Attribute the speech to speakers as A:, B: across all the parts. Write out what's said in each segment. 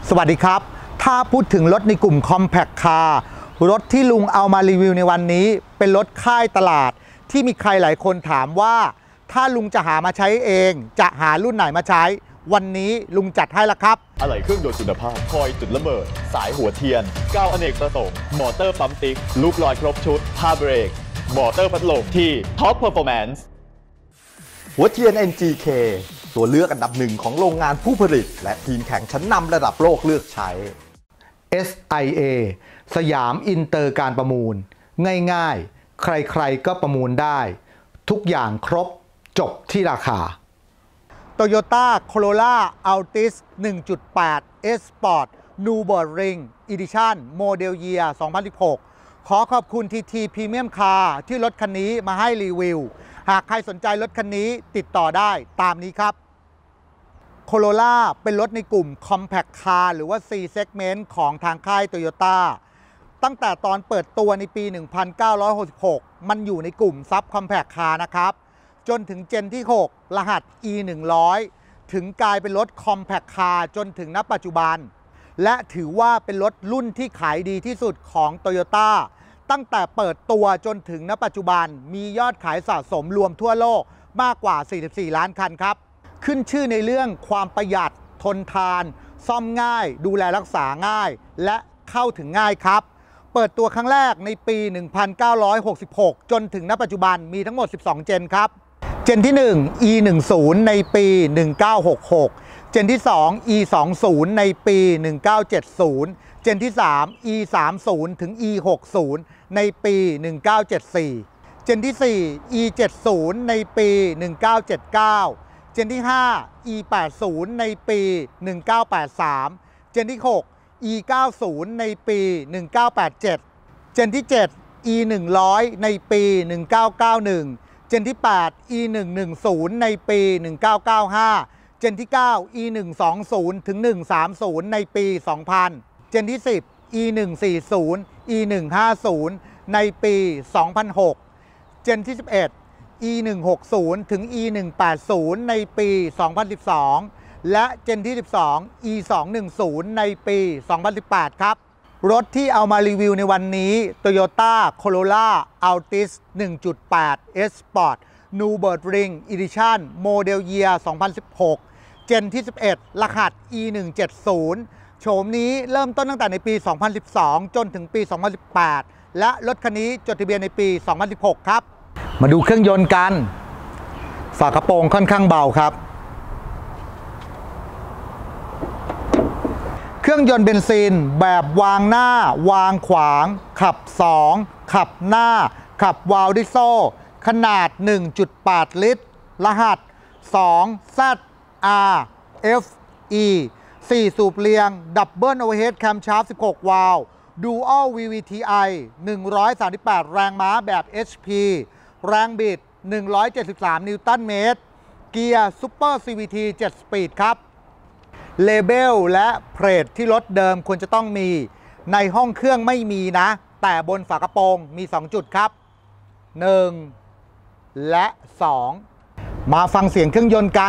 A: สวัสดีครับถ้าพูดถึงรถในกลุ่ม Compact Car รถที่ลุงเอามารีวิวในวันนี้เป็นรถค่ายตลาดที่มีใครหลายคนถามว่าถ้าลุงจะหามาใช้เองจะหารุ่นไหนมาใช้วันนี้ลุงจัดให้ละครับ
B: อะไหล่เครื่องยนต์คุณภาพคอยจุดระเบิดสายหัวเทียนก้าวอเนกประสงค์มอเตอร์ปั๊มติ๊กลูกลอยครบชุดผ้าเบรกมอเตอร์พัดลมที่ Top Performance
C: หัวเทียน NGK ตัวเลือกอันดับหนึ่งของโรงงานผู้ผลิตและทีมแข่งชั้นนำระดับโลกเลือกใช้
A: SIA สยามอินเตอร์การประมูลง่ายๆใครๆก็ประมูลได้ทุกอย่างครบจบที่ราคา Toyota Corolla Altis 1.8 S Sport Nürburgring Edition Model Year 2016 ขอขอบคุณ TT Premium Car ที่รถคันนี้มาให้รีวิวหากใครสนใจรถคันนี้ติดต่อได้ตามนี้ครับ Corolla เป็นรถในกลุ่ม Compact Car หรือว่า C Segment ของทางค่าย Toyota ตั้งแต่ตอนเปิดตัวในปี 1966 มันอยู่ในกลุ่ม Sub Compact Car นะครับจนถึงเจนที่ 6 รหัส E100 ถึงกลายเป็นรถ Compact Car จนถึงณปัจจุบันและถือว่าเป็นรถรุ่นที่ขายดีที่สุดของ Toyota ตั้งแต่เปิดตัวจนถึงณปัจจุบันมียอดขายสะสมรวมทั่วโลกมากกว่า 44 ล้านคันครับขึ้นชื่อในเรื่องความประหยัดทนทานซ่อมง่ายดูแลรักษาง่ายและเข้าถึงง่ายครับเปิดตัวครั้งแรกในปี 1966 จนถึงณปัจจุบันมีทั้งหมด 12 เจนครับเจนที่ 1 E10 ในปี 1966 เจนที่ 2 E20 ในปี 1970 เจนที่ 3 E30 ถึง E60 ในปี 1974 เจนที่ 4 E70 ในปี 1979 เจนที่ 5 E80 ในปี 1983 เจนที่ 6 E90 ในปี 1987 เจนที่ 7 E100 ในปี 1991 เจนที่ 8 E110 ในปี 1995 เจนที่ 9 E120 ถึง 130 ในปี 2000 เจนที่ 10 E140 E150 ในปี 2006 เจนที่ 11 E160 ถึง E180 ในปี 2012 และเจนที่ 12 E210 ในปี 2018 ครับรถที่เอามารีวิวในวันนี้ Toyota Corolla Altis 1.8 S Sport Nürburgring Edition Model Year 2016 เจนที่ 11 รหัส E170 โฉมนี้เริ่มต้นตั้งแต่ในปี 2012 จนถึงปี 2018 และรถคันนี้จดทะเบียนในปี 2016 ครับมาดูเครื่องยนต์กันฝากระโปรงค่อนข้างเบาครับเครื่องยนต์เบนซินแบบวางหน้าวางขวางขับ2ขับหน้าขับวาล์วดิโซ่ขนาด 1.8 ลิตรรหัส 2ZRFE 4 สูบเรียงดับเบิลโอเวอร์เฮดแคมชาร์ป16 วาล์ว Dual VVTi 138 แรงม้าแบบ HP แรงบิด 173 นิวตันเมตรเกียร์ Super CVT 7 สปีดครับเลเบลและเพลทที่รถเดิมควรจะต้องมีในห้องเครื่องไม่มีนะแต่บนฝากระโปรงมี 2 จุดครับ 1 และ 2 มาฟังเสียงเครื่องยนต์กัน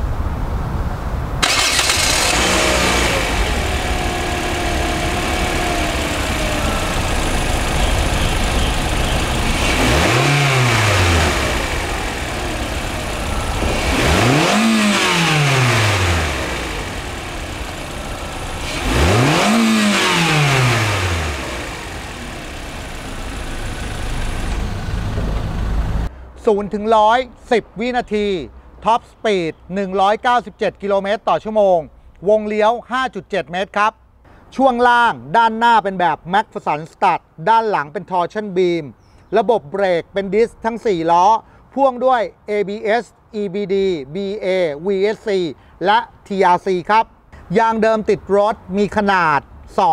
A: 0 ถึง 100 10 วินาทีท็อปสปีด 197 กิโลเมตรต่อชั่วโมงวงเลี้ยว 5.7 เมตรครับช่วงล่างด้านหน้าเป็นแบบ Macpherson Stud ด้านหลังเป็น Torsion Beam ระบบเบรกเป็นดิสทั้ง 4 ล้อพ่วงด้วย ABS EBD BA VSC และ TRC ครับยางเดิมติดรถมีขนาด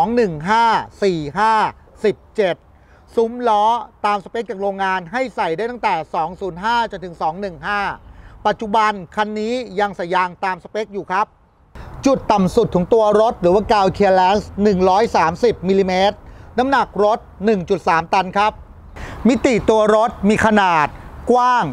A: 215 45 17ซุ้มล้อตามสเปคจากโรงงานให้ใส่ได้ตั้งแต่ 205 จนถึง 215 ปัจจุบันคันนี้ยังใส่ยางตามสเปคอยู่ครับจุดต่ำสุดของตัวรถหรือว่า Ground Clearance 130 มิลลิเมตรน้ำหนักรถ 1.3 ตันครับมิติตัวรถมีขนาดกว้าง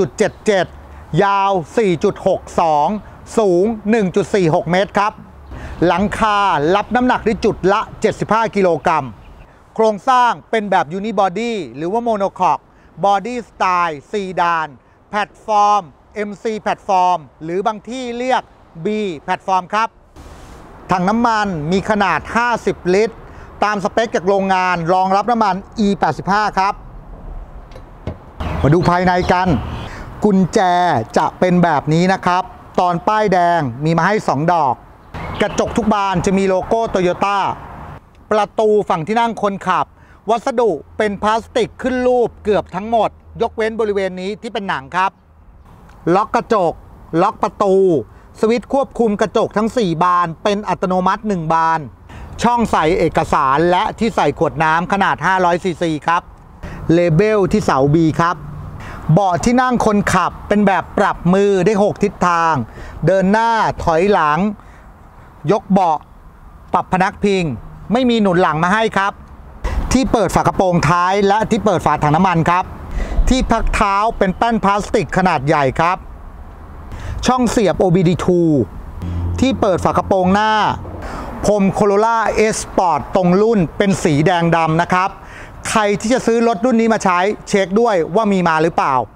A: 1.77 ยาว 4.62 สูง 1.46 เมตรครับหลังคารับน้ำหนักได้จุดละ75กิโลกรัมโครงสร้างเป็นแบบยูนิบอดี้หรือว่าโมโนคอกบอดี้สไตล์ซีดานแพลตฟอร์ม MC แพลตฟอร์มหรือบางที่เรียก B แพลตฟอร์มครับถังน้ำมันมีขนาด50ลิตรตามสเปคจากโรงงานรองรับน้ำมัน E85 ครับมาดูภายในกันกุญแจจะเป็นแบบนี้นะครับตอนป้ายแดงมีมาให้2ดอกกระจกทุกบานจะมีโลโก้โตโยต้าประตูฝั่งที่นั่งคนขับวัสดุเป็นพลาสติกขึ้นรูปเกือบทั้งหมดยกเว้นบริเวณนี้ที่เป็นหนังครับล็อกกระจกล็อกประตูสวิตช์ควบคุมกระจกทั้ง4บานเป็นอัตโนมัติ1บานช่องใส่เอกสารและที่ใส่ขวดน้ำขนาด500ซีซีครับเลเบลที่เสา B ครับเบาะที่นั่งคนขับเป็นแบบปรับมือได้6ทิศทางเดินหน้าถอยหลังยกเบาะปรับพนักพิงไม่มีหนุนหลังมาให้ครับที่เปิดฝากระโปรงท้ายและที่เปิดฝาถังน้ำมันครับที่พักเท้าเป็นแป้นพลาสติกขนาดใหญ่ครับช่องเสียบ OBD2 ที่เปิดฝากระโปรงหน้าพรม Corolla S Sport ตรงรุ่นเป็นสีแดงดำนะครับใครที่จะซื้อรถรุ่นนี้มาใช้เช็คด้วยว่ามีมาหรือเปล่า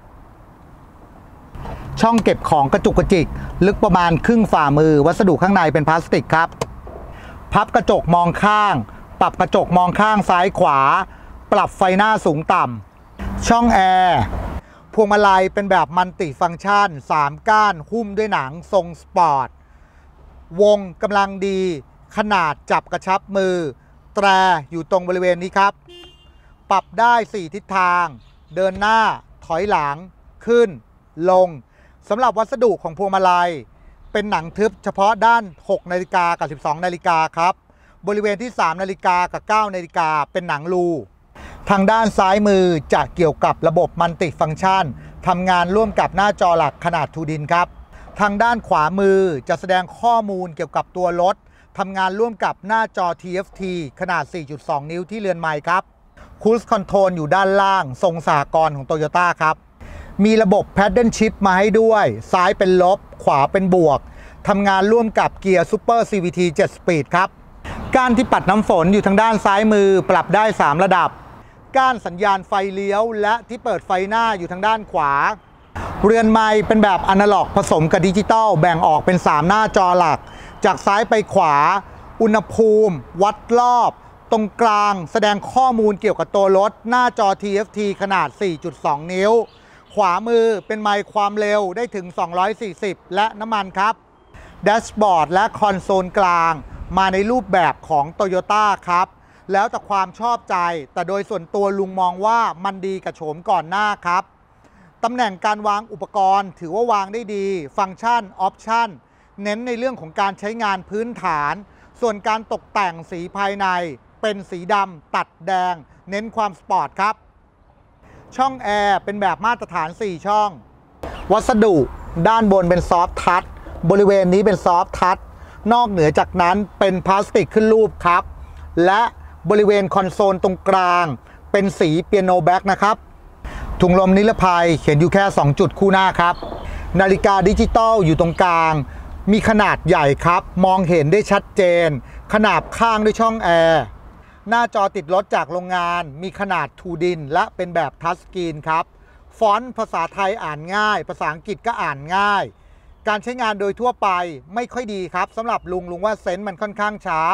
A: ช่องเก็บของกระจุกกระจิกลึกประมาณครึ่งฝ่ามือวัสดุข้างในเป็นพลาสติกครับพับกระจกมองข้างปรับกระจกมองข้างซ้ายขวาปรับไฟหน้าสูงต่ำช่องแอร์พวงมาลัยเป็นแบบมัลติฟังก์ชัน3ก้านหุ้มด้วยหนังทรงสปอร์ตวงกำลังดีขนาดจับกระชับมือแตรอยู่ตรงบริเวณนี้ครับปรับได้4ทิศทางเดินหน้าถอยหลังขึ้นลงสำหรับวัสดุของพวงมาลัยเป็นหนังทึบเฉพาะด้าน6นาฬิกากับ12นาฬิกาครับบริเวณที่3นาฬิกากับ9นาฬิกาเป็นหนังรูทางด้านซ้ายมือจะเกี่ยวกับระบบมัลติฟังก์ชันทำงานร่วมกับหน้าจอหลักขนาดทูดินครับทางด้านขวามือจะแสดงข้อมูลเกี่ยวกับตัวรถทำงานร่วมกับหน้าจอ TFT ขนาด 4.2 นิ้วที่เรือนไมค์ครับCruise Control อยู่ด้านล่างทรงสหกรณ์ของ Toyota ครับมีระบบ Paddle Shift มาให้ด้วยซ้ายเป็นลบขวาเป็นบวกทำงานร่วมกับเกียร์ Super CVT 7 Speed ครับก้านที่ปัดน้ำฝนอยู่ทางด้านซ้ายมือปรับได้3ระดับก้านสัญญาณไฟเลี้ยวและที่เปิดไฟหน้าอยู่ทางด้านขวาเรือนไมค์เป็นแบบอนาล็อกผสมกับดิจิตอลแบ่งออกเป็น3หน้าจอหลักจากซ้ายไปขวาอุณหภูมิวัดรอบตรงกลางแสดงข้อมูลเกี่ยวกับตัวรถหน้าจอ TFT ขนาด 4.2 นิ้วขวามือเป็นไมค์ความเร็วได้ถึง240และน้ำมันครับแดชบอร์ดและคอนโซลกลางมาในรูปแบบของ Toyota ครับแล้วแต่ความชอบใจแต่โดยส่วนตัวลุงมองว่ามันดีกับโฉมก่อนหน้าครับตำแหน่งการวางอุปกรณ์ถือว่าวางได้ดีฟังก์ชันออปชั่นเน้นในเรื่องของการใช้งานพื้นฐานส่วนการตกแต่งสีภายในเป็นสีดำตัดแดงเน้นความสปอร์ตครับช่องแอร์เป็นแบบมาตรฐาน4ช่องวัสดุด้านบนเป็นซอฟท์ทัชบริเวณนี้เป็นซอฟท์ทัชนอกเหนือจากนั้นเป็นพลาสติกขึ้นรูปครับและบริเวณคอนโซลตรงกลางเป็นสีเปียโนแบ็กนะครับถุงลมนิรภัยเขียนอยู่แค่2จุดคู่หน้าครับนาฬิกาดิจิตอลอยู่ตรงกลางมีขนาดใหญ่ครับมองเห็นได้ชัดเจนขนาบข้างด้วยช่องแอร์หน้าจอติดรถจากโรงงานมีขนาดทูดินและเป็นแบบทัชสกรีนครับฟอนต์ภาษาไทยอ่านง่ายภาษาอังกฤษก็อ่านง่ายการใช้งานโดยทั่วไปไม่ค่อยดีครับสำหรับลุงว่าเซนส์มันค่อนข้างช้า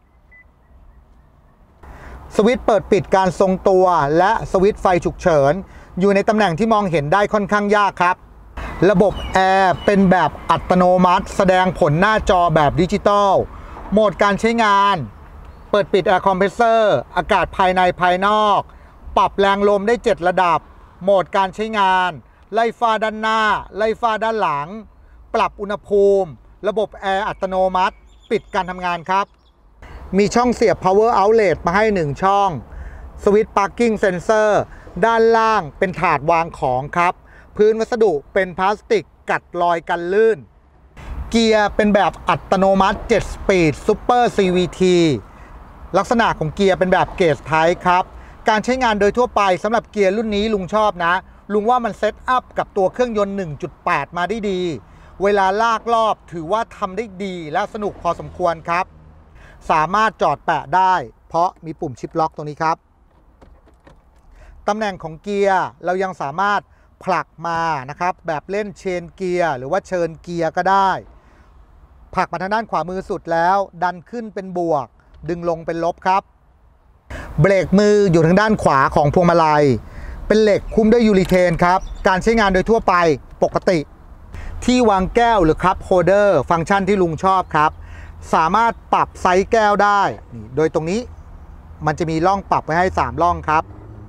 A: สวิตช์เปิดปิดการทรงตัวและสวิตช์ไฟฉุกเฉินอยู่ในตำแหน่งที่มองเห็นได้ค่อนข้างยากครับระบบแอร์เป็นแบบอัตโนมัติแสดงผลหน้าจอแบบดิจิตอลโหมดการใช้งานเปิดปิดแอร์คอมเพรสเซอร์อากาศภายในภายนอกปรับแรงลมได้7ระดับโหมดการใช้งานไล่ฟ้าด้านหน้าไล่ฟ้าด้านหลังปรับอุณหภูมิระบบแอร์อัตโนมัติปิดการทำงานครับมีช่องเสียบ power outlet มาให้1ช่องสวิตช์ parking sensor ด้านล่างเป็นถาดวางของครับพื้นวัสดุเป็นพลาสติกกัดรอยกันลื่นเกียร์เป็นแบบอัตโนมัติ7 Speed Super CVT ลักษณะของเกียร์เป็นแบบเกจไทป์ครับการใช้งานโดยทั่วไปสำหรับเกียร์รุ่นนี้ลุงชอบนะลุงว่ามันเซตอัพกับตัวเครื่องยนต์ 1.8 มาได้ดีเวลาลากรอบถือว่าทำได้ดีและสนุกพอสมควรครับสามารถจอดแปะได้เพราะมีปุ่มชิปล็อกตรงนี้ครับตำแหน่งของเกียร์เรายังสามารถผลักมานะครับแบบเล่นเชนเกียร์หรือว่าเชิญเกียร์ก็ได้ผลักมาทางด้านขวามือสุดแล้วดันขึ้นเป็นบวกดึงลงเป็นลบครับเบรกมืออยู่ทางด้านขวาของพวงมาลัยเป็นเหล็กคุ้มด้วยยูริเทนครับการใช้งานโดยทั่วไปปกติที่วางแก้วหรือคัพโฮลเดอร์ฟังก์ชันที่ลุงชอบครับสามารถปรับไซส์แก้วได้นี่โดยตรงนี้มันจะมีร่องปรับไว้ให้3ร่องครับ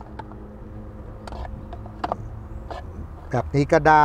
A: แบบนี้ก็ได้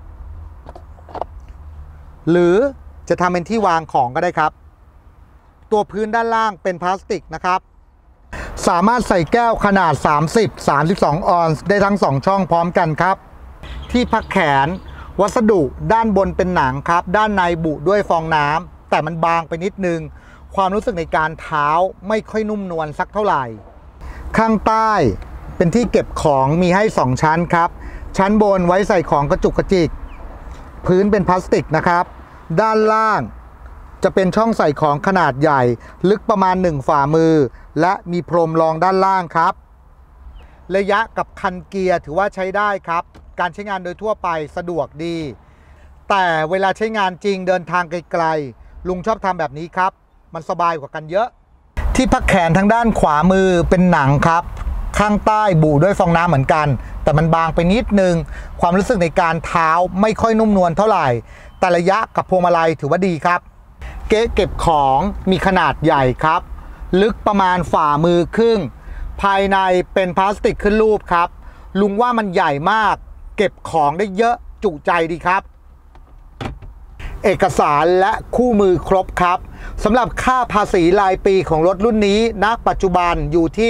A: หรือจะทำเป็นที่วางของก็ได้ครับตัวพื้นด้านล่างเป็นพลาสติกนะครับสามารถใส่แก้วขนาด30-32 ออนซ์ได้ทั้ง2ช่องพร้อมกันครับที่พักแขนวัสดุด้านบนเป็นหนังครับด้านในบุด้วยฟองน้ำแต่มันบางไปนิดนึงความรู้สึกในการเท้าไม่ค่อยนุ่มนวลสักเท่าไหร่ข้างใต้เป็นที่เก็บของมีให้2ชั้นครับชั้นบนไว้ใส่ของกระจุกกระจิกพื้นเป็นพลาสติกนะครับด้านล่างจะเป็นช่องใส่ของขนาดใหญ่ลึกประมาณ1 ฝ่ามือและมีพรมรองด้านล่างครับระยะกับคันเกียร์ถือว่าใช้ได้ครับการใช้งานโดยทั่วไปสะดวกดีแต่เวลาใช้งานจริงเดินทางไกลๆลุงชอบทำแบบนี้ครับมันสบายกว่ากันเยอะที่พักแขนทางด้านขวามือเป็นหนังครับข้างใต้บุด้วยฟองน้ำเหมือนกันแต่มันบางไปนิดนึงความรู้สึกในการเท้าไม่ค่อยนุ่มนวลเท่าไหร่แต่ระยะกับพวงมาลัยถือว่าดีครับเก๊ะเก็บของมีขนาดใหญ่ครับลึกประมาณฝ่ามือครึ่งภายในเป็นพลาสติกขึ้นรูปครับลุงว่ามันใหญ่มากเก็บของได้เยอะจุใจดีครับเอกสารและคู่มือครบครับสำหรับค่าภาษีรายปีของรถรุ่นนี้ณปัจจุบันอยู่ที่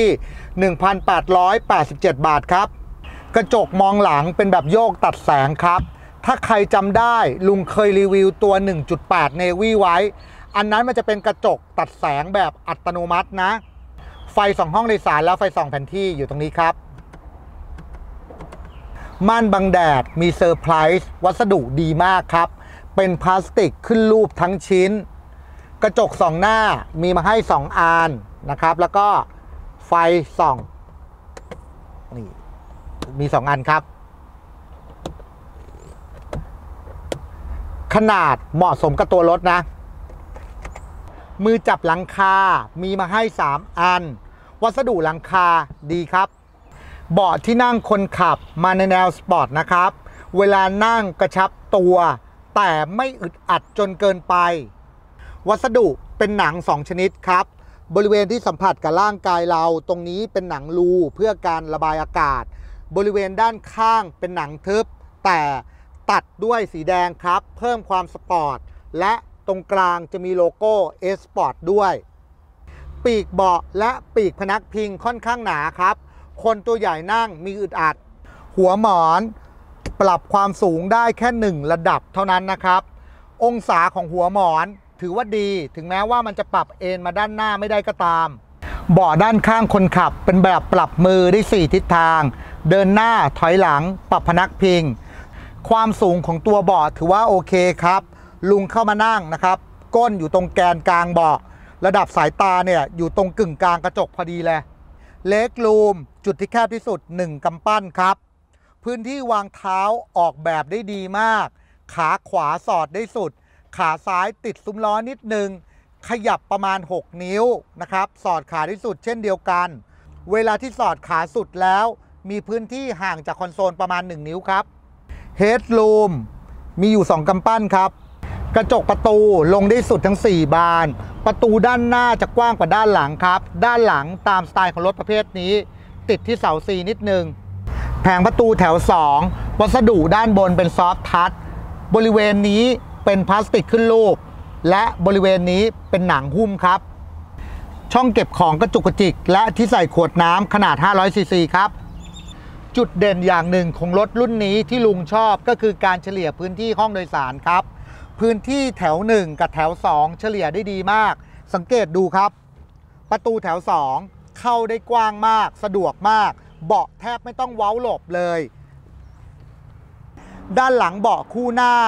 A: 1,887 บาทครับกระจกมองหลังเป็นแบบโยกตัดแสงครับถ้าใครจำได้ลุงเคยรีวิวตัว 1.8 Navy ไว้อันนั้นมันจะเป็นกระจกตัดแสงแบบอัตโนมัตินะไฟ2 ห้องโดยสารแล้วไฟ2 แผนที่อยู่ตรงนี้ครับม่านบังแดดมีเซอร์ไพรส์วัสดุดีมากครับเป็นพลาสติกขึ้นรูปทั้งชิ้นกระจก2 หน้ามีมาให้2 อันนะครับแล้วก็ไฟส่องนี่มี2 อันครับขนาดเหมาะสมกับตัวรถนะมือจับหลังคามีมาให้3 อันวัสดุหลังคาดีครับเบาะที่นั่งคนขับมาในแนวสปอร์ตนะครับเวลานั่งกระชับตัวแต่ไม่อึดอัดจนเกินไปวัสดุเป็นหนัง2 ชนิดครับบริเวณที่สัมผัสกับร่างกายเราตรงนี้เป็นหนังรูเพื่อการระบายอากาศบริเวณด้านข้างเป็นหนังทึบแต่ตัดด้วยสีแดงครับเพิ่มความสปอร์ตและตรงกลางจะมีโลโก้ S Sport ด้วยปีกเบาะและปีกพนักพิงค่อนข้างหนาครับคนตัวใหญ่นั่งมีอึดอัดหัวหมอนปรับความสูงได้แค่1 ระดับเท่านั้นนะครับองศาของหัวหมอนถือว่าดีถึงแม้ว่ามันจะปรับเอนมาด้านหน้าไม่ได้ก็ตามเบาะด้านข้างคนขับเป็นแบบปรับมือได้4 ทิศทางเดินหน้าถอยหลังปรับพนักพิงความสูงของตัวเบาะถือว่าโอเคครับลุงเข้ามานั่งนะครับก้นอยู่ตรงแกนกลางเบาะระดับสายตาเนี่ยอยู่ตรงกึ่งกลางกระจกพอดีเลยเล็กรูมจุดที่แคบที่สุด1 กำปั้นครับพื้นที่วางเท้าออกแบบได้ดีมากขาขวาสอดได้สุดขาซ้ายติดซุ้มล้อนิดนึงขยับประมาณ6 นิ้วนะครับสอดขาที่สุดเช่นเดียวกันเวลาที่สอดขาสุดแล้วมีพื้นที่ห่างจากคอนโซลประมาณ1 นิ้วครับเฮดรูมมีอยู่2 กำปั้นครับกระจกประตูลงได้สุดทั้ง4 บานประตูด้านหน้าจะกว้างกว่าด้านหลังครับด้านหลังตามสไตล์ของรถประเภทนี้ติดที่เสาCนิดนึงแผงประตูแถว2วัสดุด้านบนเป็นซอฟท์ทัชบริเวณนี้เป็นพลาสติกขึ้นรูปและบริเวณนี้เป็นหนังหุ้มครับช่องเก็บของกระจุกกระจิกและที่ใส่ขวดน้ำขนาด500 ซีซีครับจุดเด่นอย่างหนึ่งของรถรุ่นนี้ที่ลุงชอบก็คือการเฉลี่ยพื้นที่ห้องโดยสารครับพื้นที่แถว1กับแถว2เฉลี่ยได้ดีมากสังเกตดูครับประตูแถว2เข้าได้กว้างมากสะดวกมากเบาะแทบไม่ต้องเว้าหลบเลยด้านหลังเบาะคู่หน้า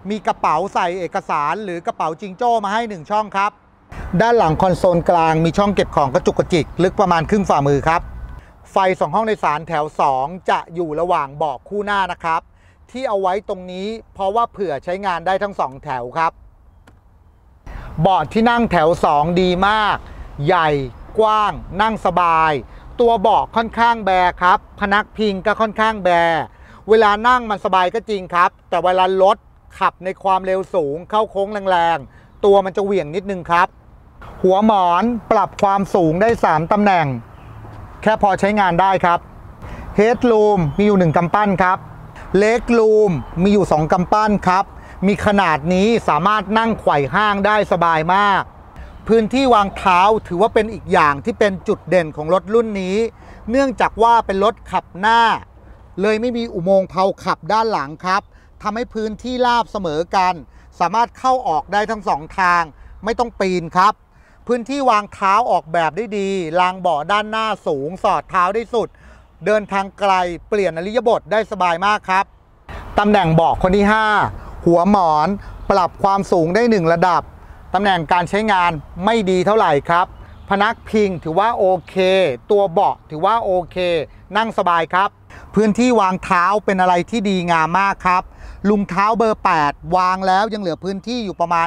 A: มีกระเป๋าใส่เอกสารหรือกระเป๋าจิงโจ้มาให้1ช่องครับด้านหลังคอนโซลกลางมีช่องเก็บของกระจุกกระจิกลึกประมาณครึ่งฝ่ามือครับไฟ2ห้องโดยสารแถว2จะอยู่ระหว่างเบาะคู่หน้านะครับที่เอาไว้ตรงนี้เพราะว่าเผื่อใช้งานได้ทั้ง2แถวครับเบาะที่นั่งแถว2ดีมากใหญ่กว้างนั่งสบายตัวเบาะค่อนข้างแบครับพนักพิงก็ค่อนข้างแบเวลานั่งมันสบายก็จริงครับแต่เวลารถขับในความเร็วสูงเข้าโค้งแรงๆตัวมันจะเหวี่ยงนิดนึงครับหัวหมอนปรับความสูงได้3ตำแหน่งแค่พอใช้งานได้ครับเฮดรูมมีอยู่1กำปั้นครับเล็กรูมมีอยู่2กำปั้นครับมีขนาดนี้สามารถนั่งไขว่ห้างได้สบายมากพื้นที่วางเท้าถือว่าเป็นอีกอย่างที่เป็นจุดเด่นของรถรุ่นนี้เนื่องจากว่าเป็นรถขับหน้าเลยไม่มีอุโมงค์เพลาขับด้านหลังครับทำให้พื้นที่ราบเสมอกันสามารถเข้าออกได้ทั้ง2ทางไม่ต้องปีนครับพื้นที่วางเท้าออกแบบได้ดีรางเบาะด้านหน้าสูงสอดเท้าได้สุดเดินทางไกลเปลี่ยนอิริยาบถได้สบายมากครับตำแหน่งเบาะคนที่5หัวหมอนปรับความสูงได้1ระดับตำแหน่งการใช้งานไม่ดีเท่าไหร่ครับพนักพิงถือว่าโอเคตัวเบาะถือว่าโอเคนั่งสบายครับพื้นที่วางเท้าเป็นอะไรที่ดีงามมากครับลุงเท้าเบอร์8วางแล้วยังเหลือพื้นที่อยู่ประมาณ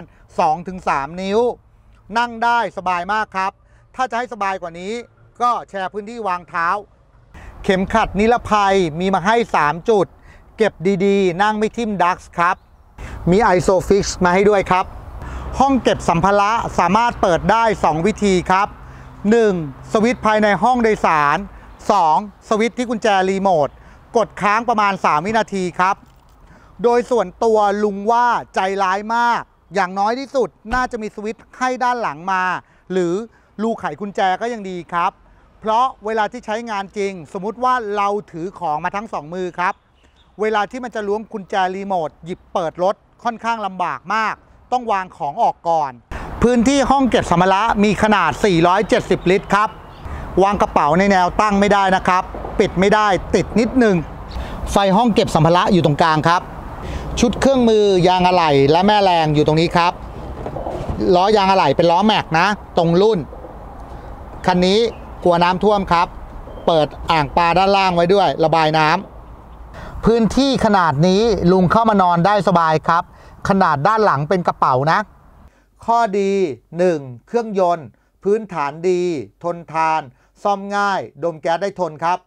A: 2-3 นิ้วนั่งได้สบายมากครับถ้าจะให้สบายกว่านี้ก็แชร์พื้นที่วางเท้าเข็มขัดนิรภัยมีมาให้3จุดเก็บดีๆนั่งไม่ทิ่มดักส์ครับมีไอโซฟิกซ์มาให้ด้วยครับห้องเก็บสัมภาระสามารถเปิดได้2วิธีครับ1สวิตช์ภายในห้องโดยสาร2สวิตช์ที่กุญแจรีโมทกดค้างประมาณ3วินาทีครับโดยส่วนตัวลุงว่าใจร้ายมากอย่างน้อยที่สุดน่าจะมีสวิตช์ให้ด้านหลังมาหรือรูไขกุญแจก็ยังดีครับเพราะเวลาที่ใช้งานจริงสมมุติว่าเราถือของมาทั้ง2มือครับเวลาที่มันจะล้วงกุญแจรีโมทหยิบเปิดรถค่อนข้างลำบากมากต้องวางของออกก่อนพื้นที่ห้องเก็บสัมภาระมีขนาด470ลิตรครับวางกระเป๋าในแนวตั้งไม่ได้นะครับปิดไม่ได้ติดนิดนึงไฟห้องเก็บสัมภาระอยู่ตรงกลางครับชุดเครื่องมือยางอะไหล่และแม่แรงอยู่ตรงนี้ครับล้อยางอะไหล่เป็นล้อแม็กนะตรงรุ่นคันนี้กลัวน้ำท่วมครับเปิดอ่างปลาด้านล่างไว้ด้วยระบายน้ำพื้นที่ขนาดนี้ลุงเข้ามานอนได้สบายครับขนาดด้านหลังเป็นกระเป๋านะข้อดี 1. เครื่องยนต์พื้นฐานดีทนทานซ่อมง่ายดมแก๊สได้ทนครับ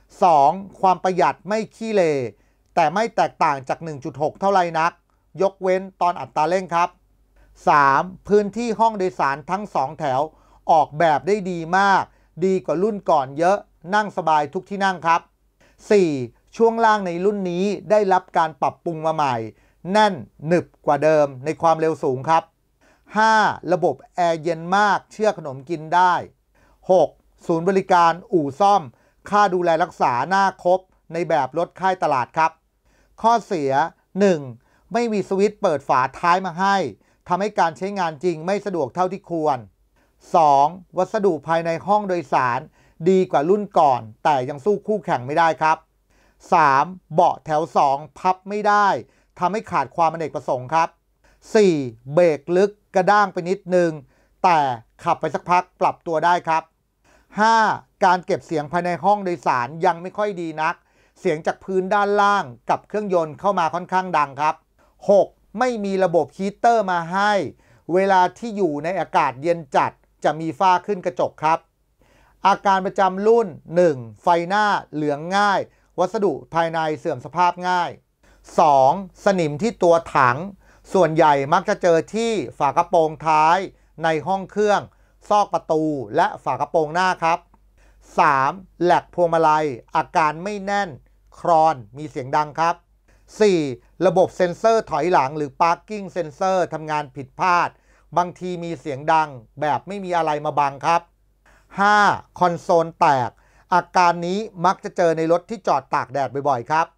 A: 2. ความประหยัดไม่ขี้เหร่แต่ไม่แตกต่างจาก 1.6 เท่าไรนักยกเว้นตอนอัตราเร่งครับ 3. พื้นที่ห้องโดยสารทั้ง2แถวออกแบบได้ดีมากดีกว่ารุ่นก่อนเยอะนั่งสบายทุกที่นั่งครับ 4. ช่วงล่างในรุ่นนี้ได้รับการปรับปรุงมาใหม่แน่นหนึบกว่าเดิมในความเร็วสูงครับ 5. ระบบแอร์เย็นมากเชื่อขนมกินได้ 6. ศูนย์บริการอู่ซ่อมค่าดูแลรักษาหน้าครบในแบบรถค่ายตลาดครับข้อเสีย 1. ไม่มีสวิตช์เปิดฝาท้ายมาให้ทำให้การใช้งานจริงไม่สะดวกเท่าที่ควร 2. วัสดุภายในห้องโดยสารดีกว่ารุ่นก่อนแต่ยังสู้คู่แข่งไม่ได้ครับ 3. เบาะแถว2พับไม่ได้ทำให้ขาดความอเนกประสงค์ครับ 4. เบรกลึกกระด้างไปนิดนึงแต่ขับไปสักพักปรับตัวได้ครับ 5. การเก็บเสียงภายในห้องโดยสารยังไม่ค่อยดีนักเสียงจากพื้นด้านล่างกับเครื่องยนต์เข้ามาค่อนข้างดังครับ 6. ไม่มีระบบฮีตเตอร์มาให้เวลาที่อยู่ในอากาศเย็นจัดจะมีฝ้าขึ้นกระจกครับอาการประจำรุ่น 1. ไฟหน้าเหลืองง่ายวัสดุภายในเสื่อมสภาพง่าย 2. สนิมที่ตัวถังส่วนใหญ่มักจะเจอที่ฝากระโปรงท้ายในห้องเครื่องซอกประตูและฝากระโปรงหน้าครับ 3. แหลกพวงมาลัยอาการไม่แน่นครอนมีเสียงดังครับ 4. ระบบเซ็นเซอร์ถอยหลังหรือ Parking Sensor ทำงานผิดพลาดบางทีมีเสียงดังแบบไม่มีอะไรมาบังครับ 5. คอนโซลแตกอาการนี้มักจะเจอในรถที่จอดตากแดดบ่อยๆครับ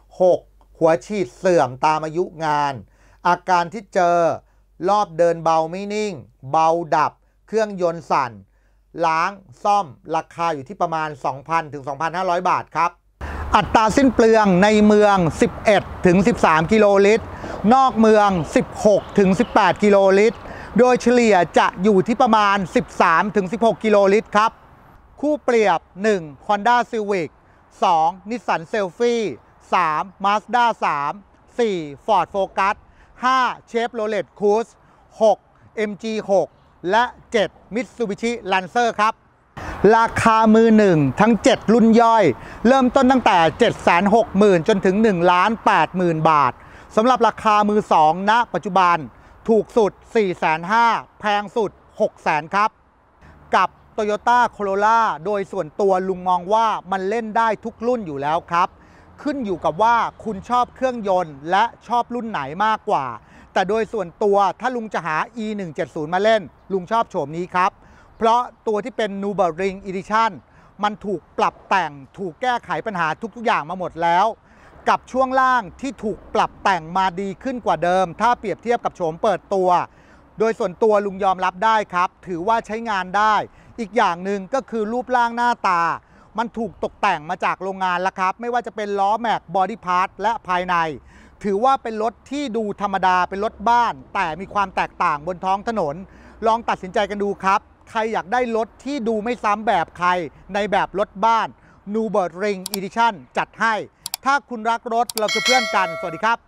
A: 6. หัวฉีดเสื่อมตามอายุงานอาการที่เจอรอบเดินเบาไม่นิ่งเบาดับเครื่องยนต์สั่นล้างซ่อมราคาอยู่ที่ประมาณ 2,000 ถึง 2,500 บาทครับอัตราสิ้นเปลืองในเมือง 11 ถึง 13 กิโลลิตรนอกเมือง 16-18 กิโลลิตรโดยเฉลี่ยจะอยู่ที่ประมาณ 13-16 กิโลลิตรครับคู่เปรียบ 1. Honda Civic 2. Nissan Selfie 3. Mazda 3 4. Ford Focus 5. Chevrolet Cruze 6. MG6 และ 7. Mitsubishi Lancer ครับราคามือหนึ่งทั้ง 7 รุ่นย่อยเริ่มต้นตั้งแต่ 760,000 จนถึง 1,80,000 บาทสำหรับราคามือ 2 ณ ปัจจุบันถูกสุด 450,000 แพงสุด 600,000 ครับกับ Toyota Corolla โดยส่วนตัวลุงมองว่ามันเล่นได้ทุกรุ่นอยู่แล้วครับขึ้นอยู่กับว่าคุณชอบเครื่องยนต์และชอบรุ่นไหนมากกว่าแต่โดยส่วนตัวถ้าลุงจะหา E170 มาเล่นลุงชอบโฉมนี้ครับเพราะตัวที่เป็น Nürburgring Edition มันถูกปรับแต่งถูกแก้ไขปัญหาทุกๆอย่างมาหมดแล้วกับช่วงล่างที่ถูกปรับแต่งมาดีขึ้นกว่าเดิมถ้าเปรียบเทียบกับโฉมเปิดตัวโดยส่วนตัวลุงยอมรับได้ครับถือว่าใช้งานได้อีกอย่างหนึ่งก็คือรูปร่างหน้าตามันถูกตกแต่งมาจากโรงงานแล้วครับไม่ว่าจะเป็นล้อแม็กบอดี้พาร์ทและภายในถือว่าเป็นรถที่ดูธรรมดาเป็นรถบ้านแต่มีความแตกต่างบนท้องถนนลองตัดสินใจกันดูครับใครอยากได้รถที่ดูไม่ซ้ำแบบใครในแบบรถบ้าน Nürburgring Edition จัดให้ถ้าคุณรักรถเราคือเพื่อนกันสวัสดีครับ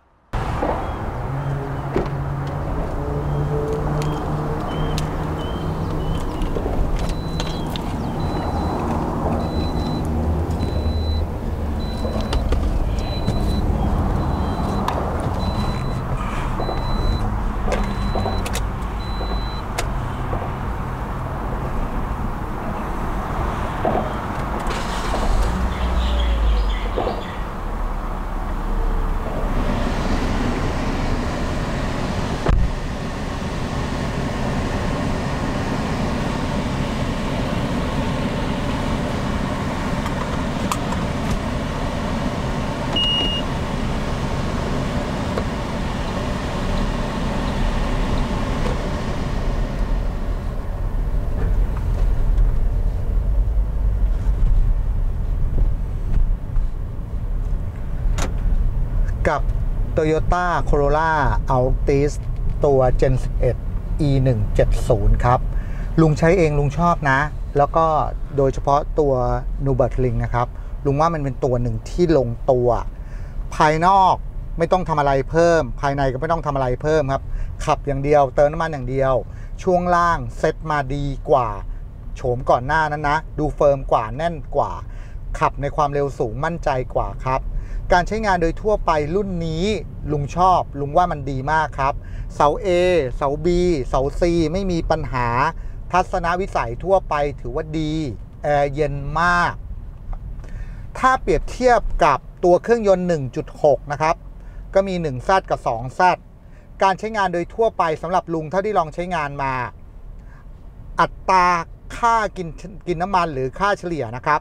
A: กับ Toyota Corolla Altis ตัว Gen 11 E170 ครับลุงใช้เองลุงชอบนะแล้วก็โดยเฉพาะตัว Nürburgring นะครับลุงว่ามันเป็นตัวหนึ่งที่ลงตัวภายนอกไม่ต้องทำอะไรเพิ่มภายในก็ไม่ต้องทำอะไรเพิ่มครับขับอย่างเดียวเติมน้ำมันอย่างเดียวช่วงล่างเซ็ตมาดีกว่าโฉมก่อนหน้านั้นนะดูเฟิร์มกว่าแน่นกว่าขับในความเร็วสูงมั่นใจกว่าครับการใช้งานโดยทั่วไปรุ่นนี้ลุงชอบลุงว่ามันดีมากครับเสา A เสา B เสา C ไม่มีปัญหาทัศนวิสัยทั่วไปถือว่าดีแอร์เย็นมากถ้าเปรียบเทียบกับตัวเครื่องยนต์ 1.6 นะครับก็มี 1Z กับ 2Z การใช้งานโดยทั่วไปสำหรับลุงเท่าที่ลองใช้งานมาอัตราค่ากินน้ำมันหรือค่าเฉลี่ยนะครับ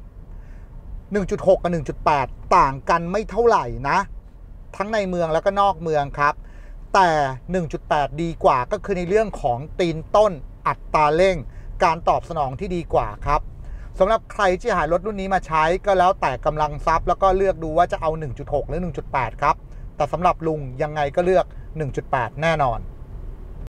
A: 1.6 กับ 1.8 ต่างกันไม่เท่าไหร่นะทั้งในเมืองแล้วก็นอกเมืองครับแต่ 1.8 ดีกว่าก็คือในเรื่องของตีนต้นอัตราเร่งการตอบสนองที่ดีกว่าครับสำหรับใครที่หารถรุ่นนี้มาใช้ก็แล้วแต่กำลังทรัพย์แล้วก็เลือกดูว่าจะเอา 1.6 หรือ 1.8 ครับแต่สำหรับลุงยังไงก็เลือก 1.8 แน่นอน